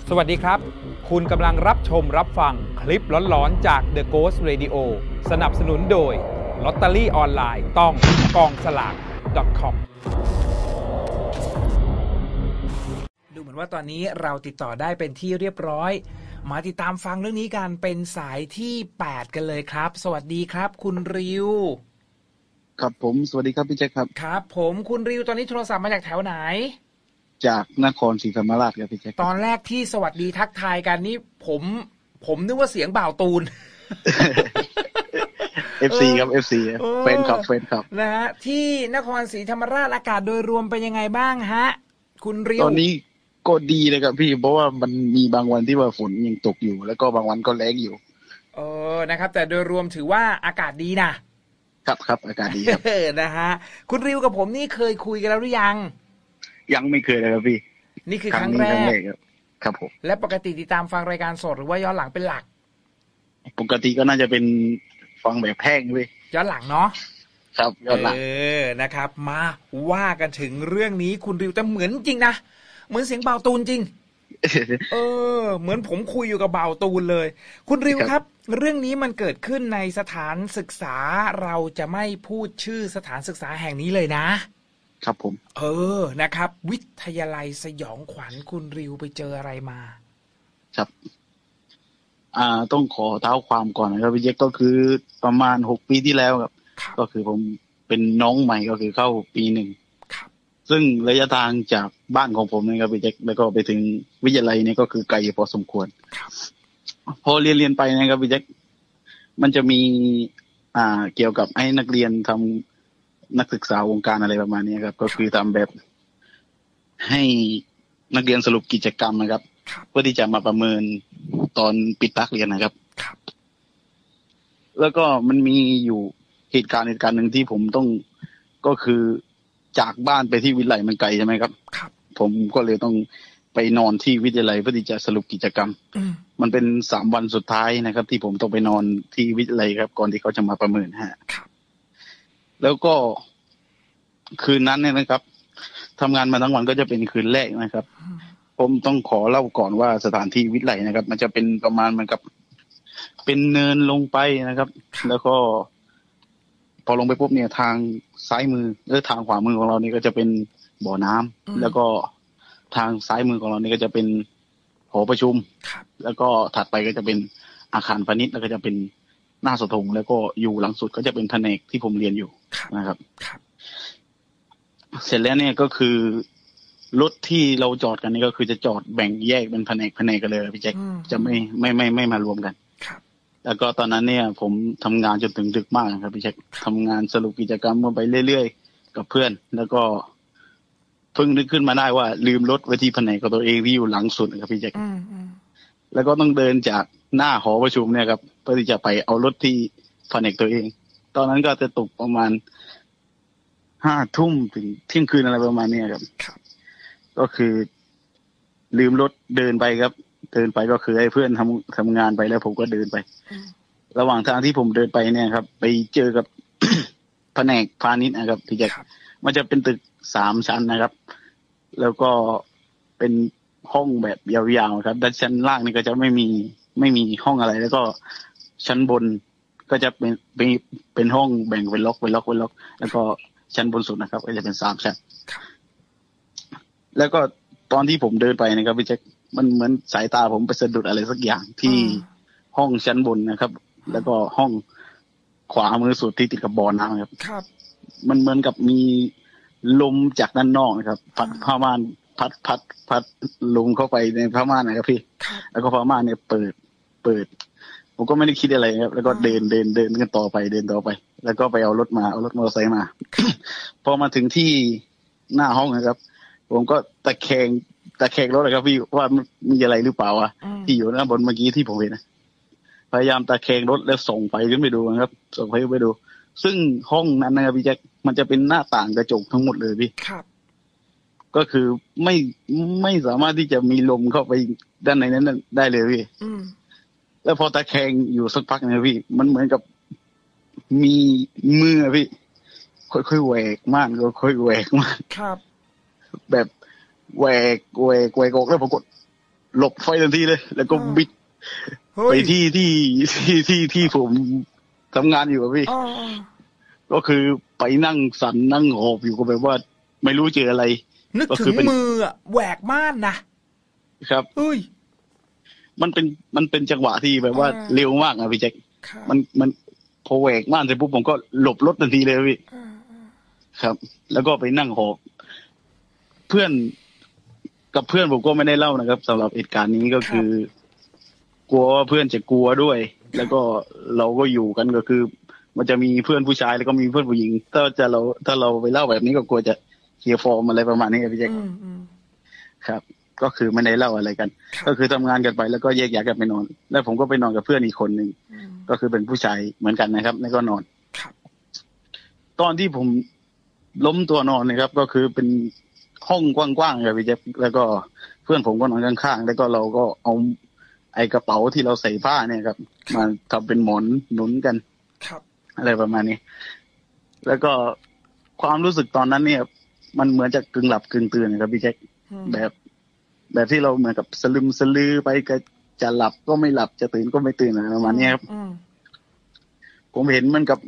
สวัสดีครับคุณกำลังรับชมรับฟังคลิปหลอนๆจาก The Ghost Radio สนับสนุนโดยลอตเตอรี่ออนไลน์ต้องกองสลาก .com ดูเหมือนว่าตอนนี้เราติดต่อได้เป็นที่เรียบร้อยมาติดตามฟังเรื่องนี้กันเป็นสายที่8กันเลยครับสวัสดีครับคุณริวครับผมสวัสดีครับพี่แจ็คครับครับผมคุณริวตอนนี้โทรศัพท์มาจากแถวไหนจากนครศรีธรรมราชครับพี่แจ็คตอนแรกที่สวัสดีทักทายกันนี่ผมนึกว่าเสียงบ่าวตูน FC ครับ FC แฟนคลับนะฮะที่นครศรีธรรมราชอากาศโดยรวมเป็นยังไงบ้างฮะคุณริวตอนนี้ก็ดีเลยครับพี่เพราะว่ามันมีบางวันที่ว่าฝนยังตกอยู่แล้วก็บางวันก็แล้งอยู่นะครับแต่โดยรวมถือว่าอากาศดีนะครับอากาศดีครับนะฮะคุณริวกับผมนี่เคยคุยกันแล้วหรือยังไม่เคยเลยครับพี่นี่คือครั้งแรกครับผมและปกติติดตามฟังรายการสดหรือว่าย้อนหลังเป็นหลักปกติก็น่าจะเป็นฟังแบบแห้งด้วยย้อนหลังเนาะครับย้อนหลังนะครับมาว่ากันถึงเรื่องนี้คุณริวแต่เหมือนจริงนะเหมือนเสียงเบาตูนจริงเหมือนผมคุยอยู่กับเบาตูนเลยคุณริวครับเรื่องนี้มันเกิดขึ้นในสถานศึกษาเราจะไม่พูดชื่อสถานศึกษาแห่งนี้เลยนะครับผมนะครับวิทยาลัยสยองขวัญคุณริวไปเจออะไรมาครับต้องขอเท้าความก่อนนะครับพี่แจ็คก็คือประมาณ6 ปีที่แล้วครับก็คือผมเป็นน้องใหม่ก็คือเข้าปี1ซึ่งระยะทางจากบ้านของผมนะครับพี่แจ็คแล้วก็ไปถึงวิทยาลัยนี่ก็คือไกลพอสมควรพอเรียนไปนะครับพี่แจ็คมันจะมีเกี่ยวกับให้นักเรียนทำนักศึกษาวงการอะไรประมาณนี้ครับก็คือทำแบบให้นักเรียนสรุปกิจกรรมนะครับเพื่อที่จะมาประเมินตอนปิดภาคเรียนนะครับแล้วก็มันมีอยู่เหตุการณ์หนึ่งที่ผมต้องก็คือจากบ้านไปที่วิทยาลัยมันไกลใช่ไหมครับผมก็เลยต้องไปนอนที่วิทยาลัยเพื่อที่จะสรุปกิจกรรมมันเป็น3 วันสุดท้ายนะครับที่ผมต้องไปนอนที่วิทยาลัยครับก่อนที่เขาจะมาประเมินแล้วก็คืนนั้นเนี่ยนะครับทำงานมาทั้งวันก็จะเป็นคืนแรกนะครับผมต้องขอเล่าก่อนว่าสถานที่วิทยาลัยนะครับมันจะเป็นประมาณเหมือนกับเป็นเนินลงไปนะครับแล้วก็พอลงไปปุ๊บเนี่ยทางซ้ายมือหรือทางขวามือของเรานี่ก็จะเป็นบ่อน้ำแล้วก็ทางซ้ายมือของเรานี่ก็จะเป็นหอประชุมแล้วก็ถัดไปก็จะเป็นอาคารพาณิชย์แล้วก็จะเป็นหน้าเสาธงแล้วก็อยู่หลังสุดก็จะเป็นแผนกที่ผมเรียนอยู่นะครับเสร็จแล้วเนี่ยก็คือรถที่เราจอดกันนี่ก็คือจะจอดแบ่งแยกเป็นแผนกกันเลยพี่แจ็คจะไม่มารวมกันแล้วก็ตอนนั้นเนี่ยผมทำงานจนถึงดึกมากครับพี่แจ็คทำงานสรุปกิจกรรมไปเรื่อยๆกับเพื่อนแล้วก็เพิ่งนึกขึ้นมาได้ว่าลืมรถไว้ที่แผนกของตัวเองที่อยู่หลังสุดครับพี่แจ็คแล้วก็ต้องเดินจากหน้าหอประชุมเนี่ยครับเพื่อที่จะไปเอารถที่แผนกตัวเองตอนนั้นก็จะตกประมาณ5 ทุ่มถึงเที่ยงคืนอะไรประมาณนี้ครับก็คือลืมรถเดินไปครับเดินไปก็คือให้เพื่อนทำงานไปแล้วผมก็เดินไประหว่างทางที่ผมเดินไปเนี่ยครับไปเจอกับ แผนกพาณิชย์นะครับที่จะมันจะเป็นตึก3 ชั้นนะครับแล้วก็เป็นห้องแบบยาวๆครับด้านชั้นล่างนี่ก็จะไม่มีห้องอะไรแล้วก็ชั้นบนก็จะเป็นห้องแบ่งเป็นล็อกแล้วก็ชั้นบนสุดนะครับก็จะเป็น3 ชั้นแล้วก็ตอนที่ผมเดินไปนะครับพี่แจ็คมันเหมือนสายตาผมไปสะดุดอะไรสักอย่างที่ห้องชั้นบนนะครับแล้วก็ห้องขวามือสุดที่ติดกับบ่อน้ำครับมันเหมือนกับมีลมจากด้านนอกนะครับพัดผ้าม่านพัดลมเข้าไปในผ้าม่านนะครับพี่แล้วก็ผ้าม่านเนี่ยเปิดผมก็ไม่ได้คิดอะไรครับแล้วก็เดินกันต่อไปแล้วก็ไปเอารถมอเตอร์ไซค์มา พอมาถึงที่หน้าห้องนะครับผมก็ตะแคงรถเลยครับพี่ว่ามีอะไรหรือเปล่าที่อยู่ด้านบนเมื่อกี้ที่ผมเห็นนะพยายามตะแคงรถแล้วส่องไฟขึ้นไปดูนะครับส่องไฟขึ้นไปดูซึ่งห้องนั้นนะครับพี่แจ็คมันจะเป็นหน้าต่างกระจกทั้งหมดเลยพี่ก็คือไม่สามารถที่จะมีลมเข้าไปด้านในนั้นได้เลยพี่แล้วพอตะแคงอยู่สักพักนะพี่มันเหมือนกับมีมือพี่ค่อยๆแหวกม่านค่อยๆแหวกม่านแบบแหวกออกแล้วปรากฏหลบไฟทันทีเลยแล้วก็บิดไปที่ผมทำงานอยู่อะพี่ก็คือไปนั่งสั่นนั่งหอบอยู่ก็แบบว่าไม่รู้เจออะไรนึกถึงมืออะแหวกม่านนะครับมันเป็นจังหวะที่แบบว่าเร็วมากอะพี่แจ็คมันพอแหวกม่านเสร็จปุ๊บผมก็หลบรถทันทีเลยพี่ครับแล้วก็ไปนั่งหอบเพื่อนผมก็ไม่ได้เล่านะครับสำหรับเหตุการณ์นี้ก็คือกลัวว่าเพื่อนจะกลัวด้วยแล้วก็เราก็อยู่กันก็คือมันจะมีเพื่อนผู้ชายแล้วก็มีเพื่อนผู้หญิงถ้าเราไปเล่าแบบนี้ก็กลัวจะเคลียร์ฟอร์มอะไรประมาณนี้ครับพี่แจ็คครับก็คือไม่ได้เล่าอะไรกันก็คือทำงานกันไปแล้วก็แยกย้ายกันไปนอนแล้วผมก็ไปนอนกับเพื่อนอีกคนหนึ่งก็คือเป็นผู้ชายเหมือนกันนะครับแล้วก็นอนตอนที่ผมล้มตัวนอนนะครับก็คือเป็นห้องกว้างๆครับพี่แจ็คแล้วก็เพื่อนผมก็นอนข้างๆแล้วก็เราก็เอาไอ้กระเป๋าที่เราใส่ผ้าเนี่ยครับมาทำเป็นหมอนหนุนกันอะไรประมาณนี้แล้วก็ความรู้สึกตอนนั้นเนี่ยมันเหมือนจะกึ่งหลับกึ่งตื่นนะครับพี่แจ็คแบบที่เราเหมือนกับสลึมสลือไปก็จะหลับก็ไม่หลับจะตื่นก็ไม่ตื่นอะไรประมาณนี้ครับผมเห็นมันกับ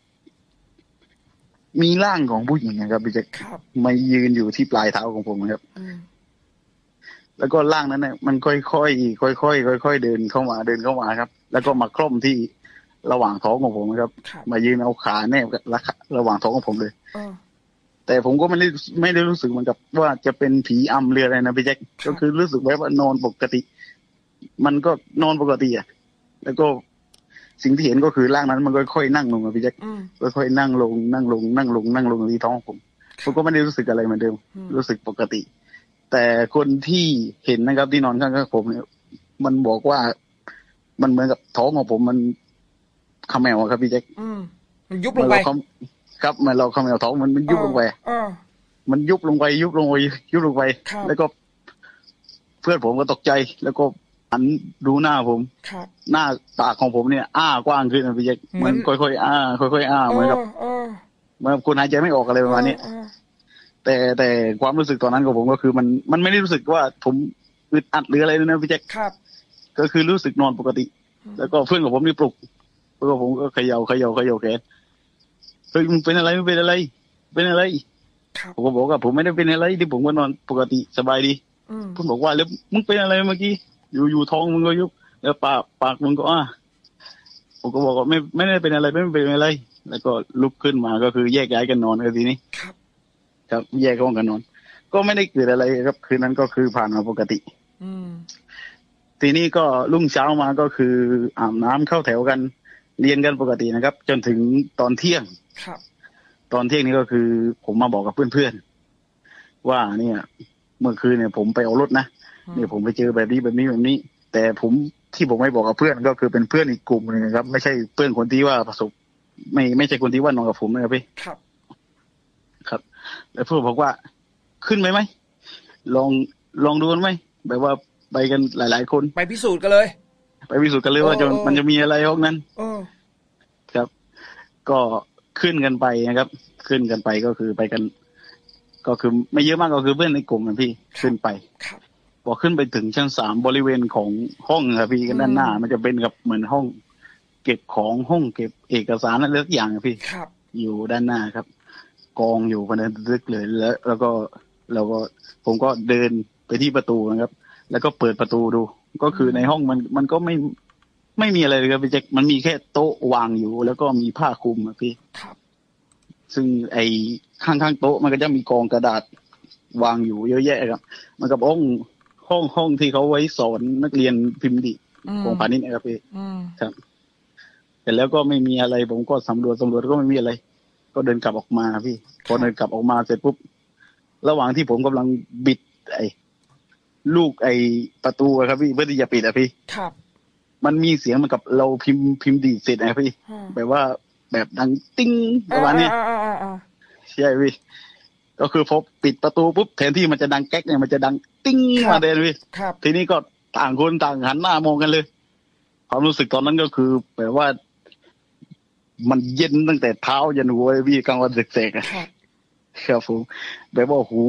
มีร่างของผู้หญิงนะครับพี่แจ็คมายืนอยู่ที่ปลายเท้าของผมครับแล้วก็ร่างนั้นเนี่ยมันค่อยๆเดินเข้ามาครับแล้วก็มาคล่อมที่ระหว่างท้องของผมครับมายืนเอาขาแนบระหว่างท้องของผมเลยแต่ผมก็ไม่ได้รู้สึกเหมือนกับว่าจะเป็นผีอำเรืออะไรนะพี่แจ็คก็คือรู้สึกว่านอนปกติมันก็นอนปกติอ่ะแล้วก็สิ่งที่เห็นก็คือร่างนั้นมันค่อยๆนั่งลงพี่แจ็คค่อยๆนั่งลงที่ท้องผมก็ไม่ได้รู้สึกอะไรเหมือนเดิมรู้สึกปกติแต่คนที่เห็นนะครับที่นอนข้างๆผมเนี่ยมันบอกว่ามันเหมือนกับท้องของผมมันเขมวครับพี่แจ็คมันยุบลงไปครับเหมือนเราเขมวท้องมันยุบลงไปมันยุบลงไปแล้วก็เพื่อนผมก็ตกใจแล้วก็หันดูหน้าผมหน้าปากของผมเนี่ยอ้ากว้างขึ้นนะพี่แจ็คเหมือนค่อยๆอ้าเหมือนกับคนหายใจไม่ออกอะไรประมาณนี้แต่ความรู้สึกตอนนั้นของผมก็คือมันไม่ได้รู้สึกว่าผมอึดอัดหรืออะไรเลยนะพี่แจ็คก็คือรู้สึกนอนปกติแล้วก็เพื่อนของผมนี่ปลุกแล้วก็ผมก็เขย่าแขนเฮ้ยมึงเป็นอะไรผมก็บอกว่าผมไม่ได้เป็นอะไรที่ผมก็นอนปกติสบายดีเพื่อนบอกว่าแล้วมึงเป็นอะไรเมื่อกี้อยู่ท้องมึงก็ยุบแล้วปากมึงก็ผมก็บอกว่าไม่ได้เป็นอะไรไม่เป็นอะไรแล้วก็ลุกขึ้นมาก็คือแยกย้ายกันนอนกันทีนี้ครับแยกห้องกันนอนก็ไม่ได้เกิดอะไรครับคืนนั้นก็คือผ่านมาปกติทีนี้ก็รุ่งเช้ามาก็คืออาบน้ำเข้าแถวกันเรียนกันปกตินะครับจนถึงตอนเที่ยงตอนเที่ยงนี้ก็คือผมมาบอกกับเพื่อนๆว่าเนี่ยเมื่อคืนเนี่ยผมไปเอารถนะเนี่ยผมไปเจอแบบนี้แต่ผมไม่บอกกับเพื่อนก็คือเป็นเพื่อนอีกกลุ่มนึงครับไม่ใช่เพื่อนคนที่ว่าประสบไม่ใช่คนที่ว่านอนกับผมนะครับพี่ครับแล้วเพื่อนบอกว่าขึ้นไหมลองดูกันไหมแบบว่าไปกันหลายๆคนไปพิสูจน์กันเลยว่ามันจะมีอะไรห้องนั้นครับก็ขึ้นกันไปนะครับขึ้นกันไปก็คือไปกันก็คือไม่เยอะมากก็คือเพื่อนในกลุ่มนะพี่ขึ้นไปพอขึ้นไปถึงชั้น3บริเวณของห้องครับพี่กันด้านหน้ามันจะเป็นกับเหมือนห้องเก็บของห้องเก็บเอกสารอะไรทุกอย่างพี่อยู่ด้านหน้าครับกองอยู่พนันตึกเลยแล้วก็ผมก็เดินไปที่ประตูนะครับแล้วก็เปิดประตูดูก็คือในห้องมันก็ไม่มีอะไรเลยครับพี่แจ็คมันมีแค่โต๊ะวางอยู่แล้วก็มีผ้าคลุมพี่ซึ่งไอ้ข้างๆโต๊ะมันก็จะมีกองกระดาษวางอยู่เยอะแยะครับมันกับห้องที่เขาไว้สอนนักเรียนพิมพ์ดีของพาณิชย์นะครับพี่ครับแต่แล้วก็ไม่มีอะไรผมก็สำรวจก็ไม่มีอะไรก็เดินกลับออกมาพี่พอเดินกลับออกมาเสร็จปุ๊บระหว่างที่ผมกำลังบิดลูกประตูครับพี่เพื่อที่จะปิดพี่มันมีเสียงเหมือนกับเราพิมพ์ดีเสร็จนะพี่แบบว่าแบบดังติ้งประมาณนี้ใช่พี่ก็คือพอปิดประตูปุ๊บแทนที่มันจะดังแก๊กเนี่ยมันจะดังติ้งมาเลยพี่ทีนี้ก็ต่างคนต่างหันหน้ามองกันเลยความรู้สึกตอนนั้นก็คือแบบว่ามันเย็นตั้งแต่เท้ายันหัวพี่กลางวันเสกๆครับผมแบบว่าหู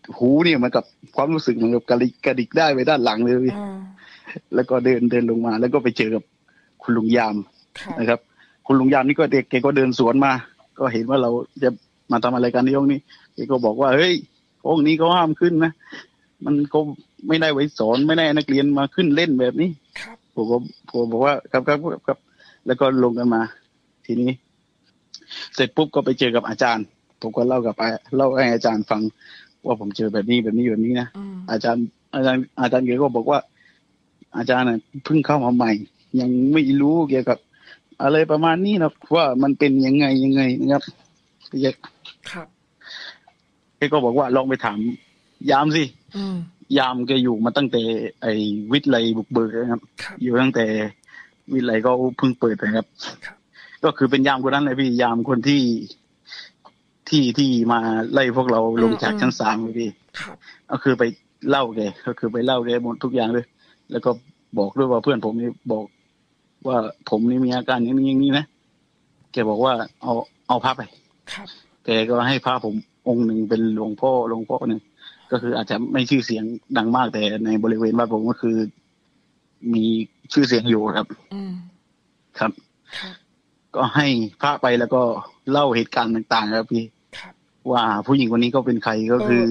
หูเนี่ยมันกับความรู้สึกเหมือนกับกระดิกได้ไปด้านหลังเลยพี่แล้วก็เดินลงมาแล้วก็ไปเจอกับคุณลุงยามนะครับคุณลุงยามนี่ก็เด็กแกก็เดินสวนมาก็เห็นว่าเราจะมาทำอะไรกันในห้องนี้แกก็บอกว่าเฮ้ยห้องนี้เขาห้ามขึ้นนะมันก็ไม่ได้ไว้สอนไม่ได้นักเรียนมาขึ้นเล่นแบบนี้ผมบอกว่าครับแล้วก็ลงกันมาทีนี้เสร็จปุ๊บก็ไปเจอกับอาจารย์ผมก็เล่ให้อาจารย์ฟังว่าผมเจอแบบนี้นะอาจารย์แกก็บอกว่าอาจารย์น่ะเพิ่งเข้ามาใหม่ยังไม่รู้เกี่ยวกับอะไรประมาณนี้นะว่ามันเป็นยังไงนะครับพี่แจ๊คครับแกก็บอกว่าลองไปถามยามสิยามแกอยู่มาตั้งแต่ไอ้วิทย์ไลบุกเบิกนะครับอยู่ตั้งแต่วิทย์ไลก็เพิ่งเปิดนะครับก็คือเป็นยามคนนั้นเลยพี่ยามคนที่มาไล่พวกเราลงจากชั้น3เลยพี่ก็คือไปเล่าแกหมดทุกอย่างเลยแล้วก็บอกด้วยว่าเพื่อนผมนี่บอกว่าผมนี่มีอาการอย่างนี้นะแกบอกว่าเอาพระไปแกก็ให้พระผมองค์หนึ่งเป็นหลวงพ่อหนึ่งก็คืออาจจะไม่ชื่อเสียงดังมากแต่ในบริเวณบ้านผมก็คือมีชื่อเสียงอยู่ครับครับก็ให้พระไปแล้วก็เล่าเหตุการณ์ต่างๆครับพี่ว่าผู้หญิงคนนี้ก็เป็นใครก็คือ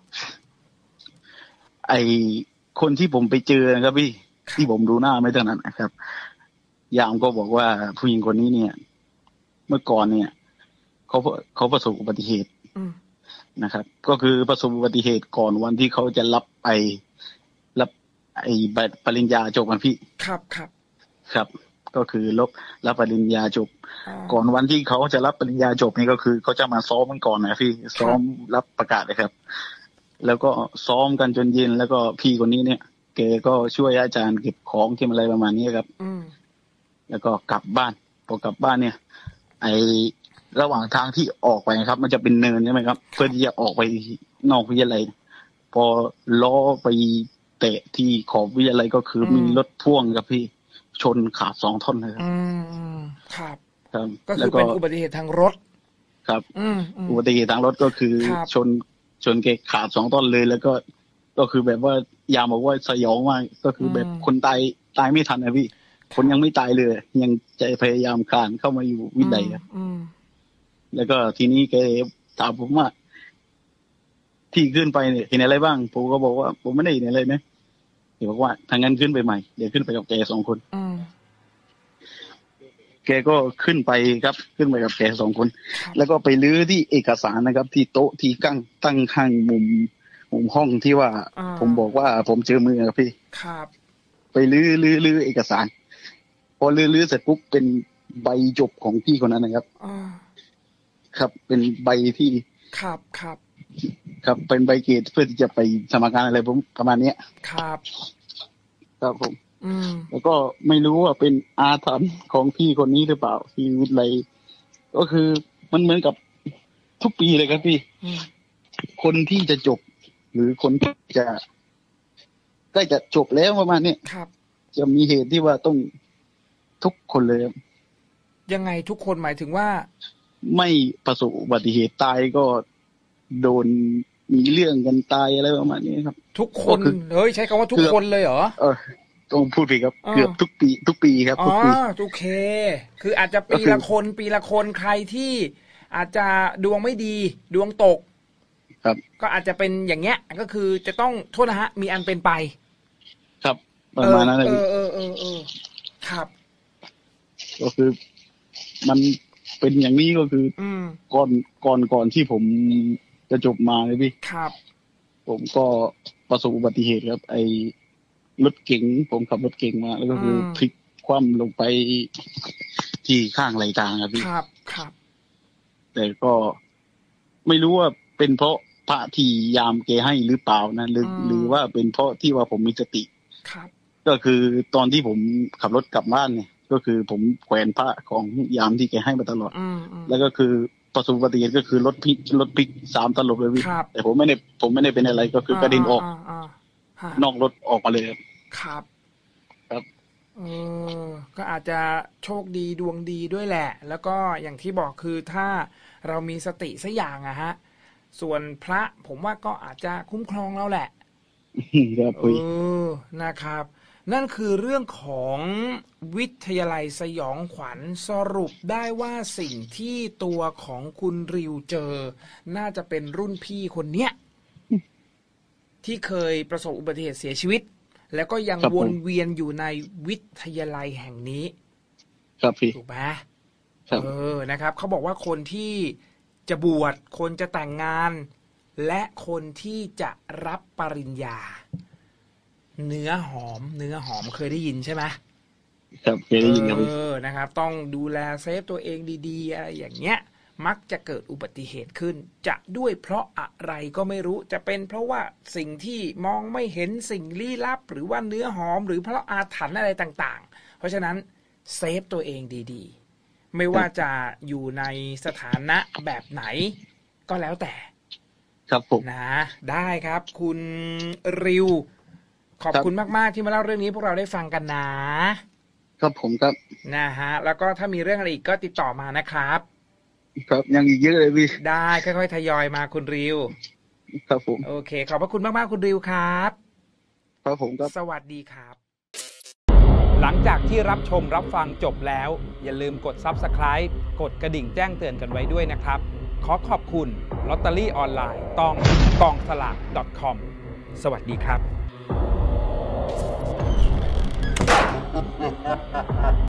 ไอคนที่ผมไปเจอนะครับพี่ที่ผมดูหน้าไม่เท่านั้นนะครับยามก็บอกว่าผู้หญิงคนนี้เนี่ยเมื่อก่อนเนี่ยเขาประสบอุบัติเหตุนะครับก็คือประสบอุบัติเหตุก่อนวันที่เขาจะรับไอ้ปริญญาจบกันพี่ครับก็คือรับปริญญาจบก่อนวันที่เขาจะรับปริญญาจบนี่ก็คือเขาจะมาซ้อมกันก่อนนะพี่ซ้อมรับประกาศเลยครับแล้วก็ซ้อมกันจนเย็นแล้วก็พี่คนนี้เนี่ยแกก็ช่วยอาจารย์เก็บของเก็บอะไรประมาณนี้ครับแล้วก็กลับบ้านพอกลับบ้านเนี่ยไอระหว่างทางที่ออกไปครับมันจะเป็นเนินใช่ไหมครับเพื่อที่จะออกไปนอกวิทยาลัยพอล้อไปเตะที่ขอบวิทยาลัยก็คือมีรถพ่วงครับพี่ชนขาด2 ท่อนเลยครับครับก็คือเป็นอุบัติเหตุทางรถครับอุบัติเหตุทางรถก็คือชนแกขาด2 ท่อนเลยแล้วก็คือแบบว่ายามบอกว่าสยองมากก็คือแบบคนตายไม่ทันนะพี่คนยังไม่ตายเลยยังใจพยายามคลานเข้ามาอยู่วิทย์ใดครับแล้วก็ทีนี้แกถามผมว่าที่ขึ้นไปเนี่ยเห็นอะไรบ้างผมก็บอกว่าผมไม่ได้เห็นอะไรนะแกบอกว่าทางนั้นขึ้นไปใหม่เดี๋ยวขึ้นไปกับแก2 คนแกก็ขึ้นไปครับขึ้นไปกับแก2 คนแล้วก็ไปลื้อที่เอกสารนะครับที่โต๊ะที่ตั้งข้างมุมห้องที่ว่าผมบอกว่าผมเจอมือครับพี่ครับไปลื้อเอกสารพอลื้อเสร็จปุ๊บเป็นใบจบของพี่คนนั้นนะครับครับเป็นใบที่ครับเป็นใบเกรดเพื่อที่จะไปสมัครงานอะไรผมประมาณนี้ครับผมแล้วก็ไม่รู้ว่าเป็นอาถรรพ์ของพี่คนนี้หรือเปล่าที่วิทย์ไรก็คือมันเหมือนกับทุกปีเลยครับพี่คนที่จะจบหรือคนที่จะใกล้จะจบแล้วประมาณนี้จะมีเหตุที่ว่าต้องทุกคนเลยยังไงทุกคนหมายถึงว่าไม่ประสบอุบัติเหตุตายก็โดนมีเรื่องกันตายอะไรประมาณนี้ครับทุกคนใช้คำว่าทุกคนเลยเหรอต้องพูดผิดครับเกือบทุกปีครับทุกปีโอเคคืออาจจะปีละคนใครที่อาจจะดวงไม่ดีดวงตกครับก็อาจจะเป็นอย่างเงี้ยก็คือจะต้องโทษนะฮะมีอันเป็นไปครับประมาณนั้นเลยครับก็คือมันเป็นอย่างนี้ก็คือก่อนที่ผมจะจบมาเลยพี่ครับผมก็ประสบอุบัติเหตุครับไอ้รถเก๋งผมขับรถเก๋งมาแล้วก็คือพลิกคว่ำลงไปที่ข้างไหลทางครับพี่ครับแต่ก็ไม่รู้ว่าเป็นเพราะพระที่ยามแกให้หรือเปล่านะหรือว่าเป็นเพราะที่ว่าผมมีสติครับก็คือตอนที่ผมขับรถกลับบ้านเนี่ยก็คือผมแขวนพระของยามที่แกให้มาตลอดแล้วก็คือประสบอุบัติเหตุก็คือรถพลิก3 ตลบเลยพี่แต่ผมไม่ได้เป็นอะไรก็คือกระเด็นออกนอกรถออกมาเลยครับก็อาจจะโชคดีดวงดีด้วยแหละแล้วก็อย่างที่บอกคือถ้าเรามีสติสักอย่างอะฮะส่วนพระผมว่าก็อาจจะคุ้มครองเราแหละนะครับ นั่นคือเรื่องของวิทยาลัยสยองขวัญสรุปได้ว่าสิ่งที่ตัวของคุณริวเจอน่าจะเป็นรุ่นพี่คนเนี้ยที่เคยประสบอุบัติเหตุเสียชีวิตแล้วก็ยังวนเวียนอยู่ในวิทยาลัยแห่งนี้ครับพี่ถูกไหมนะครับเขาบอกว่าคนที่จะบวชคนจะแต่งงานและคนที่จะรับปริญญาเนื้อหอมเคยได้ยินใช่ไหมครับเคยได้ยินครับนะครับต้องดูแลเซฟตัวเองดีๆอะไรอย่างเงี้ยมักจะเกิดอุบัติเหตุขึ้นจะด้วยเพราะอะไรก็ไม่รู้จะเป็นเพราะว่าสิ่งที่มองไม่เห็นสิ่งลี้ลับหรือว่าเนื้อหอมหรือเพราะอาถรรพ์อะไรต่างๆเพราะฉะนั้นเซฟตัวเองดีๆไม่ว่าจะอยู่ในสถานะแบบไหนก็แล้วแต่ครับผมนะได้ครับคุณริวขอบคุณมากๆที่มาเล่าเรื่องนี้พวกเราได้ฟังกันนะครับผมครับนะฮะแล้วก็ถ้ามีเรื่องอะไรอีกก็ติดต่อมานะครับครับยังอีกเยอะเลยพี่ได้ค่อยๆทยอยมาคุณริวครับผมโอเคขอบพระคุณมากๆคุณริวครับครับผมครับสวัสดีครับหลังจากที่รับชมรับฟังจบแล้วอย่าลืมกด Subscribe กดกระดิ่งแจ้งเตือนกันไว้ด้วยนะครับขอขอบคุณลอตเตอรี่ออนไลน์ต้องกองสลาก .com สวัสดีครับ